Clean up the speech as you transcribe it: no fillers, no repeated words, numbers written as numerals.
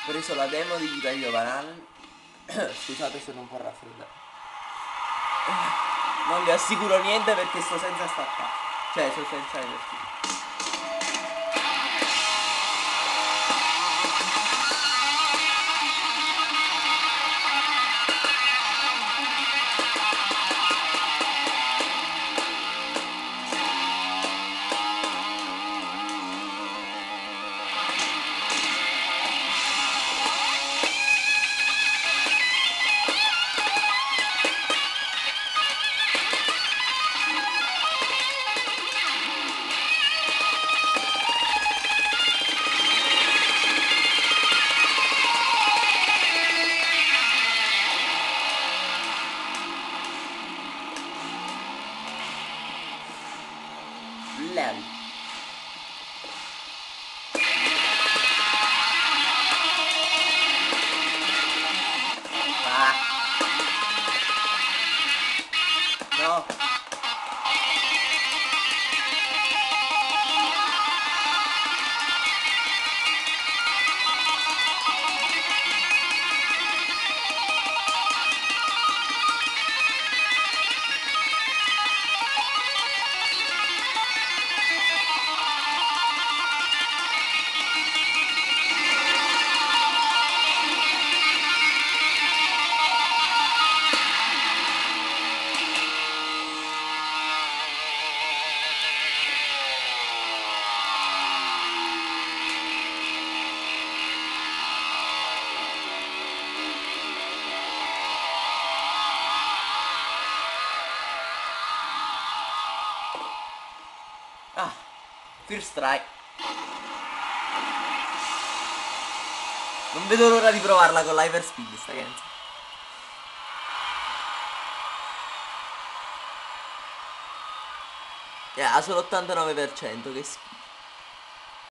Ho preso la demo di Taglio Banal. Scusate se non può raffreddare. Non vi assicuro niente perché sto senza staccare. Cioè, sto senza elettrico. Lel. Ah. No. Ah, First Strike. Non vedo l'ora di provarla con l'hyperspeed sta canzone. Ha solo 89%, che schifo.